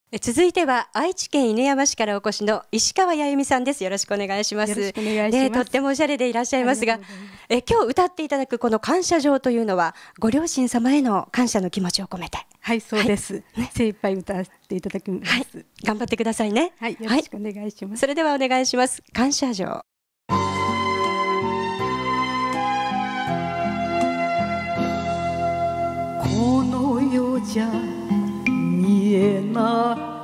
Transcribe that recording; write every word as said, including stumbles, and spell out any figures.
続いては愛知県犬山市からお越しの石川やゆみさんです。よろしくお願いします。 よろしくお願いします。 とってもおしゃれでいらっしゃいますが、え今日歌っていただくこの感謝状というのはご両親様への感謝の気持ちを込めて。 はい、そうです、はい、精一杯歌わせていただきます、はい、 頑張ってくださいね。 はい、よろしくお願いします、はい、 それではお願いします。感謝状。 この世じゃ見えない